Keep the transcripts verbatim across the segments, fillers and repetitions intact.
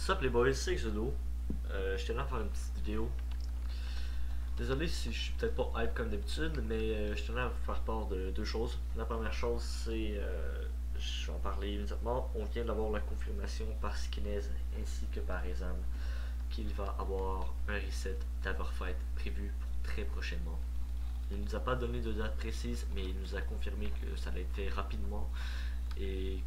Sup les boys, c'est Exodo. Euh, J'étais là à faire une petite vidéo. Désolé si je suis peut-être pas hype comme d'habitude, mais euh, je tenais à vous faire part de deux choses. La première chose, c'est, euh, je vais en parler immédiatement, on vient d'avoir la confirmation par Skinez ainsi que par Ezam qu'il va avoir un reset d'Averfight prévu pour très prochainement. Il nous a pas donné de date précise, mais il nous a confirmé que ça allait être fait rapidement et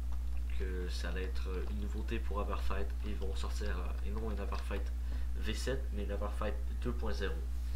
que ça allait être une nouveauté pour Averfight. Ils vont sortir, euh, et non un Averfight V sept, mais un Averfight deux point zéro.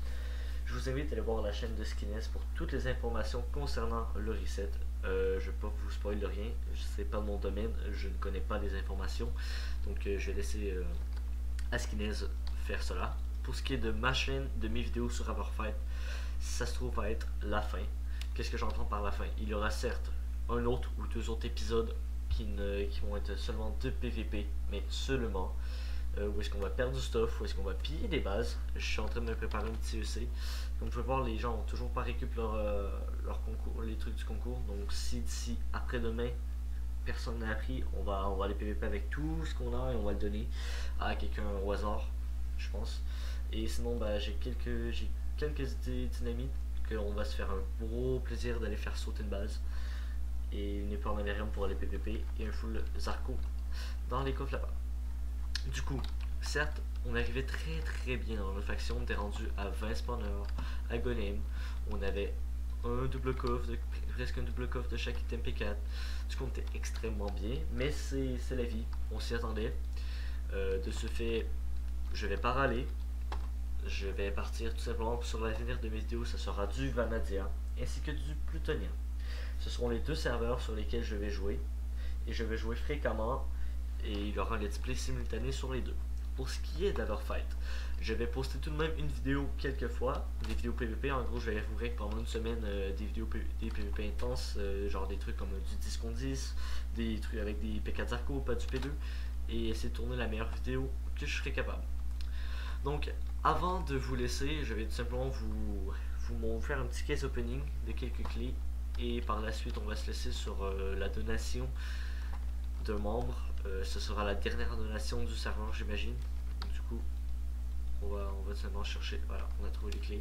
Je vous invite à aller voir la chaîne de Skinez pour toutes les informations concernant le reset. Euh, je ne vais pas vous spoiler rien, c'est pas mon domaine, je ne connais pas les informations, donc euh, je vais laisser euh, à Skinez faire cela. Pour ce qui est de ma chaîne, de mes vidéos sur Averfight, ça se trouve à être la fin. Qu'est-ce que j'entends par la fin? Il y aura certes un autre ou deux autres épisodes qui, ne, qui vont être seulement de P V P, mais seulement. Euh, où est-ce qu'on va perdre du stuff, où est-ce qu'on va piller des bases. Je suis en train de me préparer un petit C E C. Comme vous pouvez voir, les gens ont toujours pas récupéré leur, euh, leur concours, les trucs du concours. Donc si d'ici après-demain, personne n'a appris, on va, on va aller P V P avec tout ce qu'on a et on va le donner à quelqu'un au hasard, je pense. Et sinon, bah, j'ai quelques, j'ai quelques idées dynamites qu'on va se faire un gros plaisir d'aller faire sauter une base. Et une épée en avérium pour aller P V P et un full Zarco dans les coffres là-bas. Du coup, certes, on arrivait très très bien dans notre faction, on était rendu à vingt spawners, à Golem, on avait un double coffre, de, presque un double coffre de chaque item P quatre, du coup on était extrêmement bien, mais c'est la vie, on s'y attendait. Euh, de ce fait, je vais pas râler, je vais partir tout simplement sur l'avenir de mes vidéos, ça sera du Vanadia ainsi que du Plutonien. Ce seront les deux serveurs sur lesquels je vais jouer, et je vais jouer fréquemment. Et il y aura un let's play simultané sur les deux. Pour ce qui est d'Averfight, je vais poster tout de même une vidéo quelques fois, des vidéos P V P. En gros, je vais avouer que pendant une semaine, euh, des vidéos P V P, des P V P intenses, euh, genre des trucs comme euh, du dix contre dix, des trucs avec des P quatre Zarco, pas du P deux, et essayer de tourner la meilleure vidéo que je serai capable. Donc, avant de vous laisser, je vais tout simplement vous, vous faire un petit case opening de quelques clés, et par la suite, on va se laisser sur euh, la donation de membres. Euh, ce sera la dernière donation du serveur, j'imagine. Du coup, on va, on va seulement chercher. Voilà, on a trouvé les clés.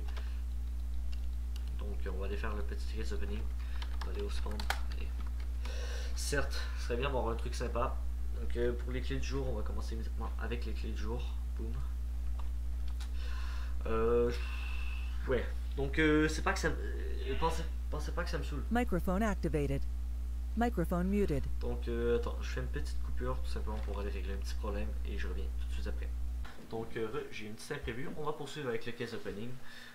Donc, on va aller faire le petit case opening. On va aller au spawn. Allez. Certes, ce serait bien d'avoir un truc sympa. Donc, euh, pour les clés du jour, on va commencer immédiatement avec les clés du jour. Boum. Euh, ouais. Donc, euh, c'est pas que ça me. Euh, pensez, pensez pas que ça me saoule. Microphone activated. Microphone muted. Donc, euh, attends, je fais une petite coupure tout simplement pour aller régler un petit problème et je reviens tout de suite après. Donc, euh, j'ai une petite imprévue. On va poursuivre avec le case opening.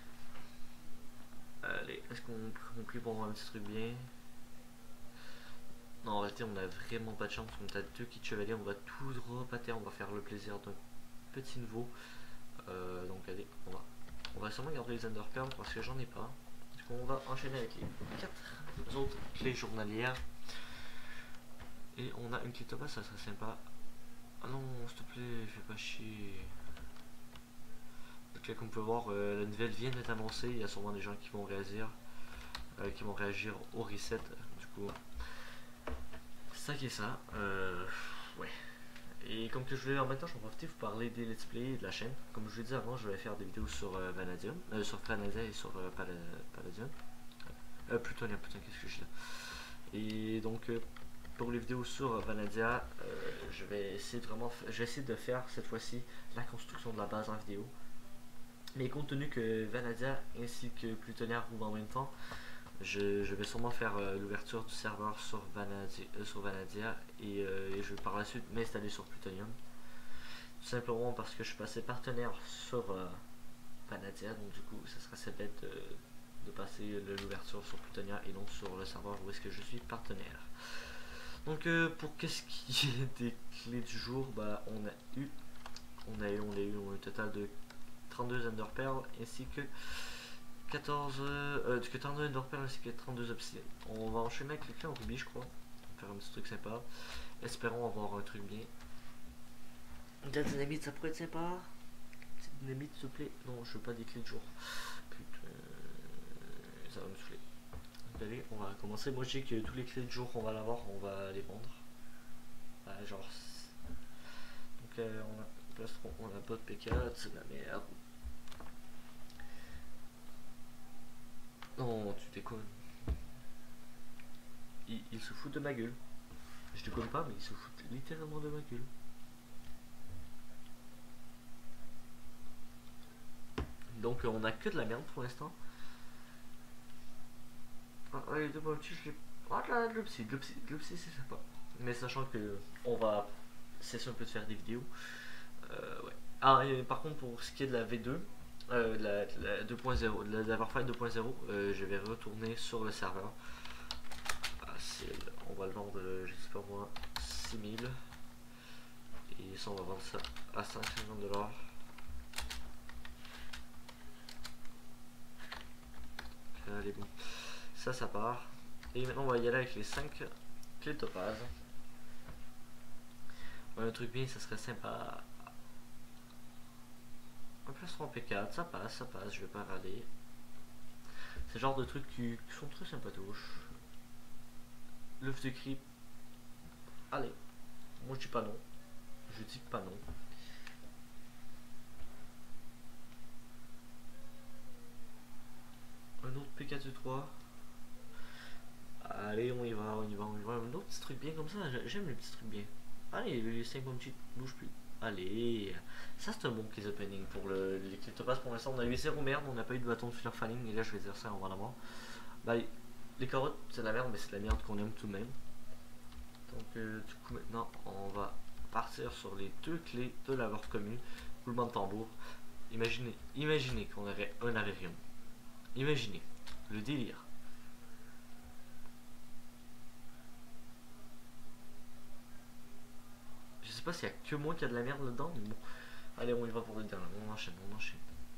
Allez, est-ce qu'on prie pour avoir un petit truc bien? Non, en réalité, on a vraiment pas de chance. On a deux kits chevaliers. On va tout droit à terre. On va faire le plaisir d'un petit nouveau. Euh, donc, allez, on va, on va sûrement garder les Underpearls parce que j'en ai pas. Du coup, on va enchaîner avec les quatre autres clés journalières. Et on a une clé Thomas, ça serait sympa. Ah non, s'il te plaît, fais pas chier. Donc là, comme vous pouvez voir, euh, la nouvelle vient d'être annoncée. Il y a sûrement des gens qui vont réagir, euh, qui vont réagir au reset. Du coup, c'est ça qui est ça. Euh, ouais. Et comme que je voulais en même temps, je vais en profiter pour vous parler des let's play de la chaîne. Comme je vous l'ai dit avant, je vais faire des vidéos sur euh, Vanadium, euh, sur Franadia et sur euh, Pal Palladium. Euh, Plutonien, putain, qu'est-ce que je dis là. Et donc. Euh, Pour les vidéos sur Vanadia, euh, je vais essayer de vraiment, je vais essayer de faire cette fois-ci la construction de la base en vidéo. Mais compte tenu que Vanadia ainsi que Plutonia roulent en même temps, je, je vais sûrement faire euh, l'ouverture du serveur sur Vanadia, euh, sur Vanadia et, euh, et je vais par la suite m'installer sur Plutonium. Tout simplement parce que je suis passé partenaire sur euh, Vanadia, donc du coup, ça serait assez bête de, de passer l'ouverture sur Plutonia et non sur le serveur où est-ce que je suis partenaire. Donc euh, pour qu'est-ce qui est des clés du jour, bah on a eu on a eu on a eu un total de trente-deux Underpearls ainsi que quatorze euh, que trente-deux Underpearls ainsi que trente-deux obsidiennes. On va enchaîner avec les clés en rubis, je crois. Faire un petit truc sympa. Espérons avoir un truc bien. De la dynamite, ça pourrait être sympa. Petite dynamite s'il te plaît. Non, je veux pas des clés du jour. Putain, ça va me saouler. Allez, on va commencer. Moi je dis que tous les clés du jour qu'on va l'avoir, on va les vendre. Bah, genre. Donc euh, on a plastron, on a pas de P quatre, c'est de la merde. Non, tu déconnes. Il, il se fout de ma gueule. Je déconne pas, mais il se fout littéralement de ma gueule. Donc on a que de la merde pour l'instant. Ah, les deux multi, je l'ai. Ah, de la Glupsy, Glupsy, Glupsy c'est sympa. Mais sachant que on va cesser un peu de faire des vidéos. Euh, ouais. Ah, et par contre, pour ce qui est de la V deux, euh, de la, de la deux point zéro, de la Warfare deux point zéro, euh, je vais retourner sur le serveur. Ah, on va le vendre, je sais pas moi, six mille. Et ça, on va vendre ça à cinq cent cinquante dollars. Allez, bon. Ça, ça part. Et maintenant, on va y aller avec les cinq clés de topaz. Ouais, un truc bien, ça serait sympa. Un plastron P quatre, ça passe, ça passe, je vais pas râler. C'est le genre de trucs qui, qui sont très sympatouches. L'œuf de creep. Allez. Moi, je dis pas non. Je dis pas non. Un autre P quatre trois. Allez, on y va, on y va, on y va. Un autre petit truc bien comme ça. J'aime les petits trucs bien. Allez, les cinq bombes ne bougent plus. Allez, ça c'est un bon case opening pour le, les clés de topaz. Pour l'instant, on a eu zéro merde, on n'a pas eu de bâton de filler falling. Et là, je vais dire ça, on va la voir. Bah, les carottes, c'est de la merde, mais c'est de la merde qu'on aime tout de même. Donc, euh, du coup, maintenant, on va partir sur les deux clés de la vente commune. Roulement de tambour. Imaginez, imaginez qu'on aurait un avérium. Imaginez le délire. Je sais pas s'il y a que moi qui a de la merde là-dedans, mais bon. Allez, on y va pour le dernier. On enchaîne, on enchaîne.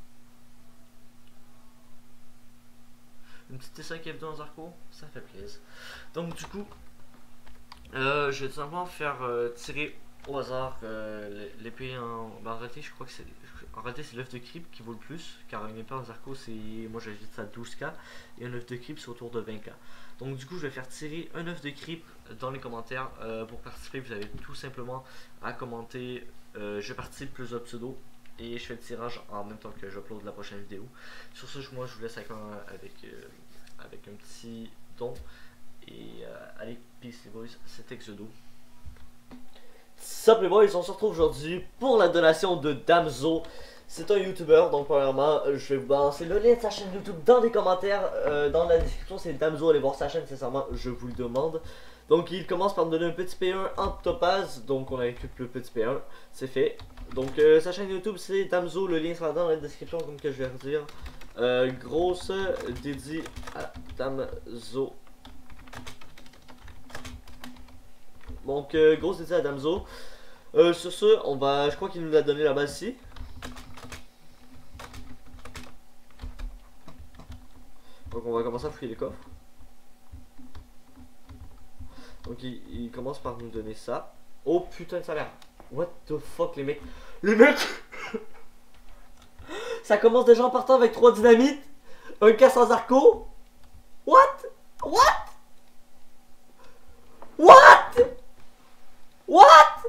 Une petite T cinq F deux en Zarco, ça fait plaisir. Donc, du coup, euh, je vais tout simplement faire euh, tirer au hasard euh, l'épée en. Bah, en réalité, je crois que c'est. En réalité, c'est l'œuf de creep qui vaut le plus, car une épée en Zarco, c'est. Moi, j'ajoute ça à douze K, et un œuf de creep, c'est autour de vingt K. Donc, du coup, je vais faire tirer un œuf de creep dans les commentaires. Euh, pour participer, vous avez tout simplement à commenter euh, je participe plus de pseudo, et je fais le tirage en même temps que j'upload la prochaine vidéo. Sur ce, moi, je vous laisse avec un, avec, euh, avec un petit don. Et euh, allez, peace les boys, c'était Exodo. Sup les boys, on se retrouve aujourd'hui pour la donation de Damso. C'est un YouTuber, donc premièrement, je vais vous balancer le lien de sa chaîne YouTube dans les commentaires. Euh, dans la description, c'est Damso, allez voir sa chaîne, sincèrement, je vous le demande. Donc il commence par me donner un petit P un en topaz, donc on récupère le petit P un, c'est fait. Donc euh, sa chaîne YouTube c'est Damso, le lien sera dans la description comme que je vais redire. Euh, grosse dédiée à Damso. Donc euh, grosse dédiée à Damso. Euh, sur ce, on va, je crois qu'il nous l'a donné la base ici. Donc on va commencer à fouiller les coffres. Donc il, il commence par nous donner ça. Oh putain de sa mère. What the fuck les mecs. Les mecs. Ça commence déjà en partant avec trois dynamites. Un casse en Zarco. What? What? What? What?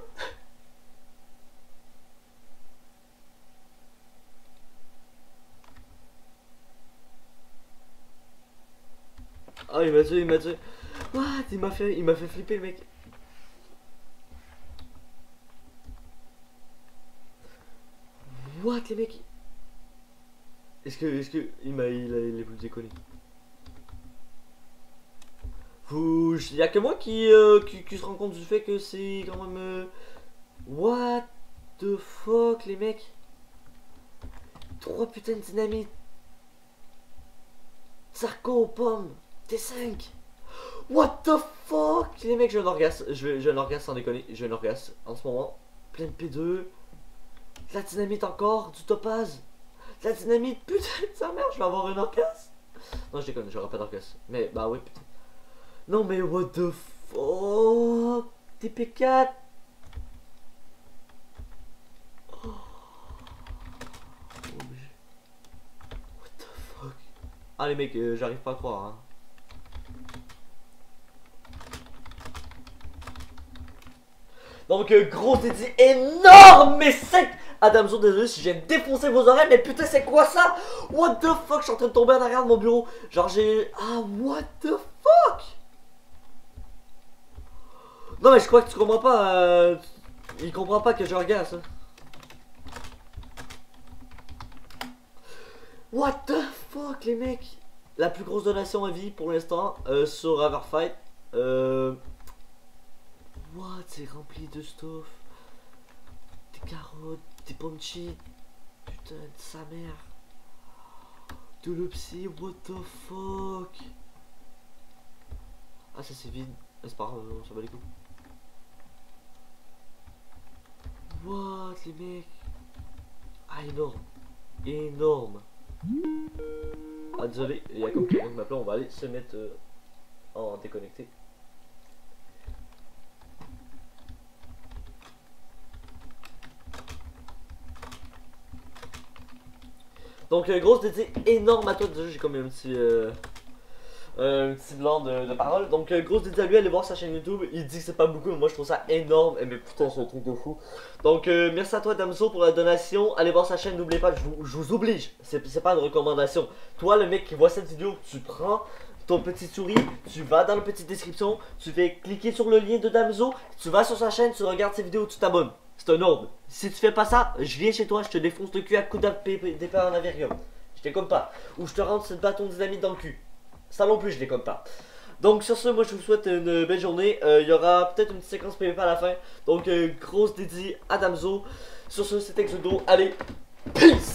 Ah il m'a tué, il m'a tué. What? Il m'a fait, il m'a fait flipper le mec. What les mecs? Est-ce que, est-ce que il m'a, il a, il a voulu déconner? Vous, y a que moi qui, euh, qui, qui se rend compte du fait que c'est quand même. Euh... What the fuck les mecs? Trois putains de dynamite. Zarco, pomme, T cinq. What the fuck les mecs, j'ai un orgasme, j'ai un orgasme sans déconner, j'ai un orgasme en ce moment. Plein de P deux, de la dynamite encore, du topaz, de la dynamite, putain de sa mère, je vais avoir un orgasme. Non je déconne, j'aurai pas d'orgasme, mais bah oui putain. Non mais what the fuck, T P quatre. Oh. What the fuck. Ah les mecs, euh, j'arrive pas à croire hein. Donc, euh, gros dédié énorme mais sec à Damso. Désolé si j'ai défoncé vos oreilles, mais putain, c'est quoi ça? What the fuck, je suis en train de tomber en arrière de mon bureau. Genre, j'ai. Ah, what the fuck? Non, mais je crois que tu comprends pas. Euh... Il comprend pas que je regarde ça. What the fuck, les mecs? La plus grosse donation à vie pour l'instant euh, sur Everfight. Euh. What? C'est rempli de stuff. Des carottes, des punchy. Putain de sa mère. De l'opsie, what the fuck? Ah, ça c'est vide. C'est pas grave, on s'en bat les coups. What, les mecs? Ah, énorme. Énorme. Ah, désolé, il y a comme quelqu'un qui m'appelle, on va aller se mettre euh, en déconnecté. Donc, euh, grosse dédié énorme à toi. Déjà, j'ai comme un petit, euh, un petit blanc de, de parole. Donc, euh, grosse dédié à lui, allez voir sa chaîne YouTube. Il dit que c'est pas beaucoup, mais moi je trouve ça énorme. Et mais putain, c'est un truc de fou. Donc, euh, merci à toi, Damso, pour la donation. Allez voir sa chaîne, n'oubliez pas, je vous, je vous oblige. C'est pas une recommandation. Toi, le mec qui voit cette vidéo, tu prends ton petit souris, tu vas dans la petite description, tu fais cliquer sur le lien de Damso, tu vas sur sa chaîne, tu regardes ses vidéos, tu t'abonnes. C'est un ordre. Si tu fais pas ça, je viens chez toi, je te défonce le cul à coups d'épée en avérium. Je déconne pas. Ou je te rentre ce bâton de dynamite dans le cul. Ça non plus, je déconne pas. Donc sur ce, moi je vous souhaite une belle journée. Il euh, y aura peut-être une petite séquence P V P à la fin. Donc euh, grosse dédiée à Damso. Sur ce, c'était Exodo. Allez, peace!